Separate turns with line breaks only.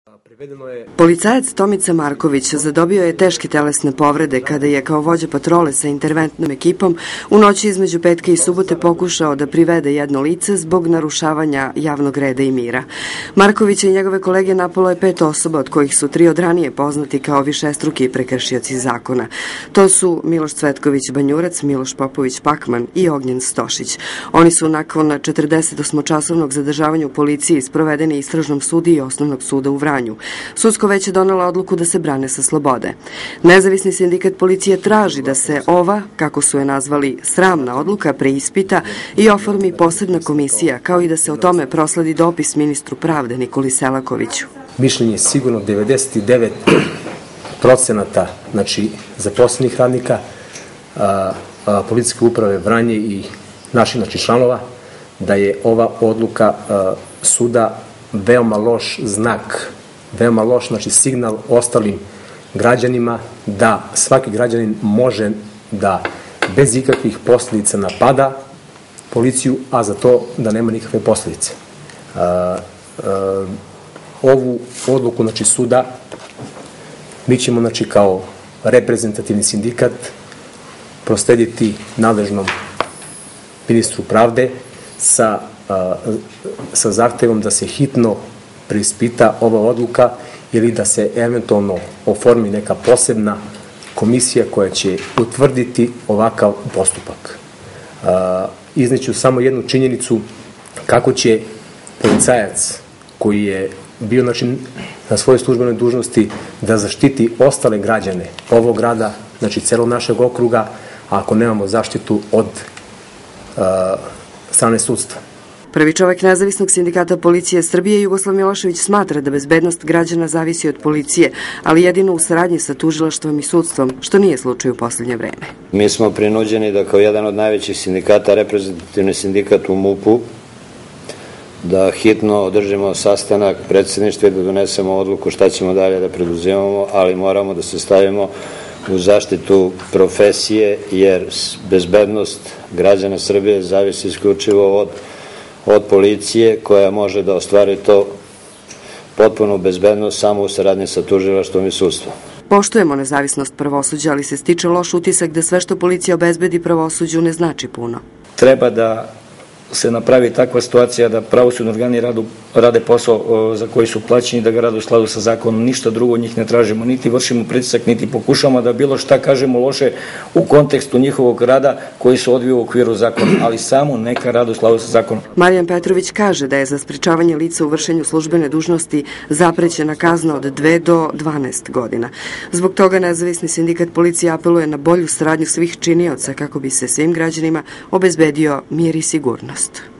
Policajac Tomica Marković zadobio je teške telesne povrede kada je kao vođa patrole sa interventnom ekipom u noći između petka i subote pokušao da privede jedno lice zbog narušavanja javnog reda i mira. Markovića i njegove kolege napalo je 5 osoba, od kojih su 3 od ranije poznati kao višestruki prekršioci zakona. To su Miloš Cvetković Banjurac, Miloš Popović Pakman i Ognjen Stošić. Oni su nakon 48-časovnog zadržavanja u policiji sprovedeni istražnom sudi i osnovnog suda u Vranju. Sudsko veće donela odluku da se brane sa slobode. Nezavisni sindikat policije traži da se ova, kako su je nazvali, sramna odluka preispita i oformi posebna komisija, kao i da se o tome prosledi dopis ministru pravde Nikoli Selakoviću.
Mišljenje je sigurno 99% zaposlenih radnika policijske uprave Vranje i naših članova, da je ova odluka suda veoma loš znak, veoma loš signal ostalim građanima da svaki građanin može da bez ikakvih posljedica napada policiju, a za to da nema nikakve posljedice. Ovu odluku suda mi ćemo kao reprezentativni sindikat proslediti nadležnom ministru pravde sa zahtevom da se hitno preispita ova odluka ili da se eventualno oformi neka posebna komisija koja će utvrditi ovakav postupak. Izneću samo jednu činjenicu kako će policajac koji je bio na svojoj službenoj dužnosti da zaštiti ostale građane ovog grada, celog našeg okruga, ako nemamo zaštitu od strane sudstva.
Prvi čovek Nezavisnog sindikata policije Srbije, Jugoslav Milošević, smatra da bezbednost građana zavisi od policije, ali jedino u saradnji sa tužilaštvom i sudstvom, što nije slučaj u poslednje vreme.
Mi smo prinuđeni da kao jedan od najvećih sindikata, reprezentativni sindikat u MUP-u, da hitno održimo sastanak predsedništva i da donesemo odluku šta ćemo dalje da preduzimamo, ali moramo da se stavimo u zaštitu profesije, jer bezbednost građana Srbije zavisi isključivo od policije, koja može da ostvari to potpunu bezbednost samo u saradnji sa tužilaštvom i sudstvom.
Poštujemo nezavisnost pravosuđa, ali se stiče loš utisak da sve što policija obezbedi pravosuđu ne znači puno.
Treba da se napravi takva situacija da pravosudni organi rade posao za koji su plaćeni, da ga rade u skladu sa zakonom. Ništa drugo od njih ne tražimo, niti vršimo pritisak, niti pokušamo da bilo šta kažemo loše u kontekstu njihovog rada koji se odvija u okviru zakona, ali samo neka rade u skladu sa zakonom.
Marijan Petrović kaže da je za sprečavanje lica u vršenju službene dužnosti zaprećena kazna od 2 do 12 godina. Zbog toga Nezavisni sindikat policije apeluje na bolju saradnju svih činioca kako bi se svim građanima obezbedio mir i sigurnost.